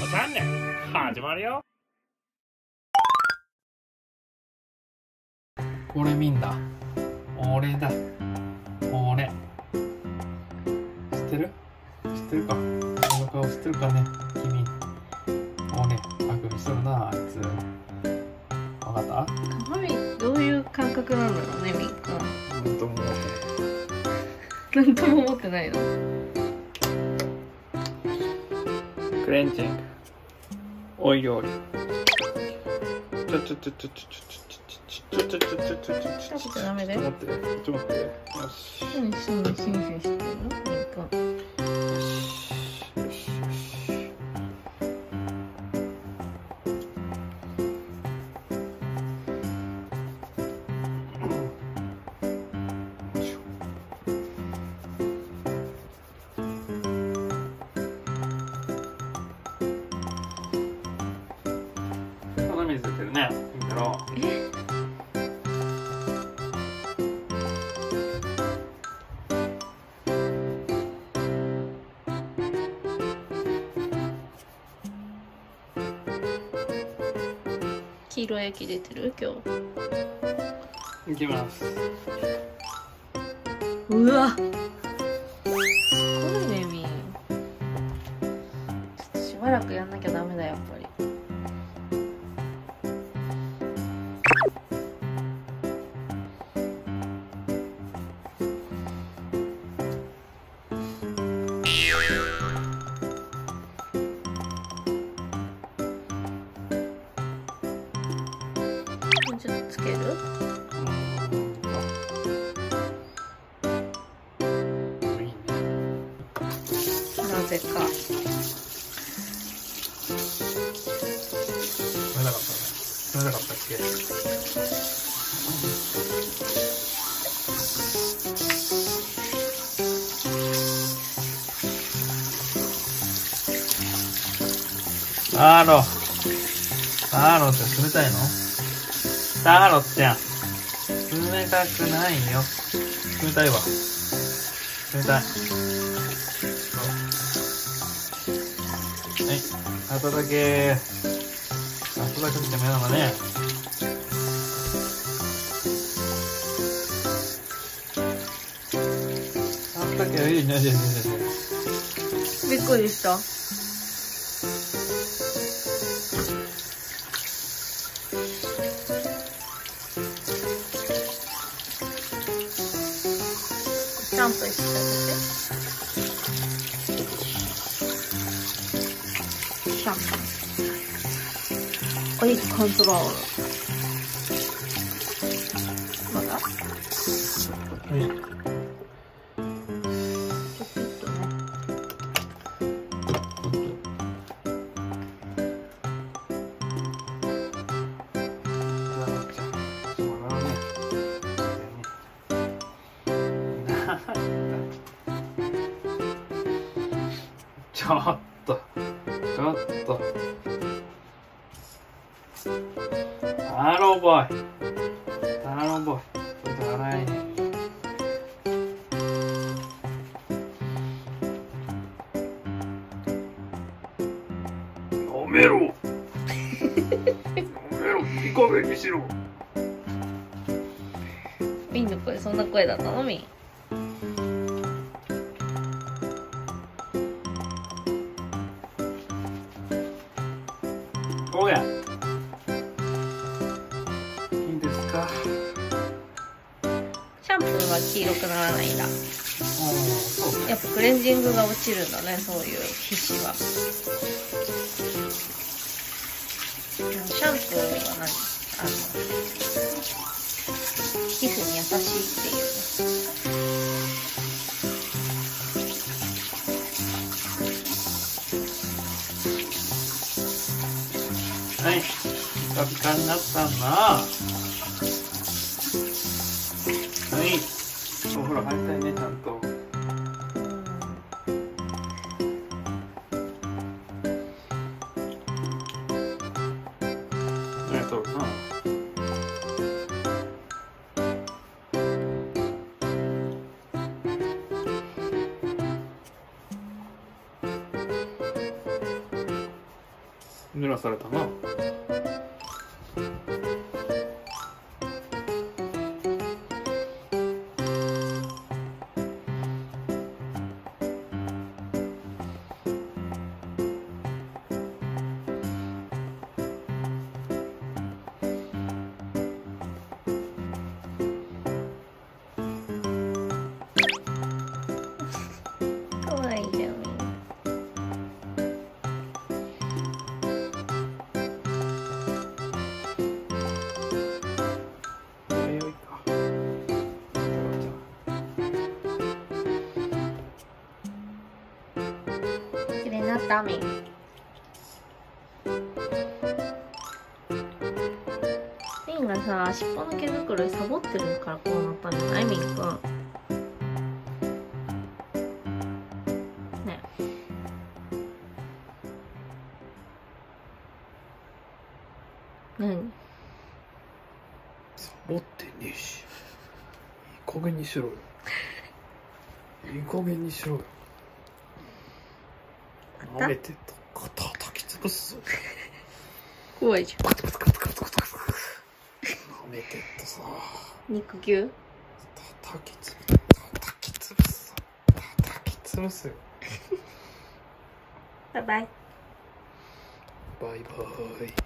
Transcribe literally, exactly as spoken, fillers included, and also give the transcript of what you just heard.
チャンネル始まるよ。これ見んだ。俺だ。俺。知ってる？知ってるか？この顔知ってるかね、君。俺、あくびしとるな、あいつ。わかった？ 鏡どういう感覚なんだろうね、みんか。 なんとも思ってない。なんとも思ってないの。 クレンジング。おい料理。ちょちょちょちょちょちょちょちょちょちょちょちょちょちょちょ食べちゃダメだよ。 ちょっと待って、ちょっと待って。よし。 何そんなシンシンしてるの、みんか。 よし。よし。よし。鼻水出てるね。見たろ。 え？黄色い液出てる今日。 いきます。 うわ。すごいね、みん。ちょっとしばらくやんなきゃダメだよ、やっぱり。ちょっとつける？なぜか。 冷たかったね。冷たかったっけ？ターロ。ターロって冷たいの？ターロちゃん。冷たくないよ。冷たいわ。冷たい。はい。温けー。温かくても嫌なのね。温かけはいいね。 びっくりした。シャンプーしてあげて。シャンプー。オイルコントロール。まだ？ はい。 ちょっとね。 ちょっと、ちょっと。ターロボーイ。ターロボーイ。ちょっと洗えねえ。飲めろ。飲めろ。いい加減にしろ。 みんの声そんな声だったの？みん。 おや。いいですか。 シャンプーは黄色くならないんだ。 おー、そうね。 やっぱクレンジングが落ちるんだね、そういう皮脂は。シャンプーは何？あの皮膚に優しいっていうはい。ピカピカになったんだ。はい。お風呂入りたいね、ちゃんと。ありがとうな。 濡らされたな。 かわいいじゃん。きれいになったみん。みんがさ、尻尾の毛づくろいサボってるからこうなったんじゃないみんくん。ね。何？ サボってねえし。いい加減にしろよ。いい加減にしろよ。舐めてと叩き潰すぞ。 怖いじゃん。 舐めてとさ。 肉球？ 叩きつぶ叩き潰すぞ。叩き潰すよ。 バイバイ。 バイバイ。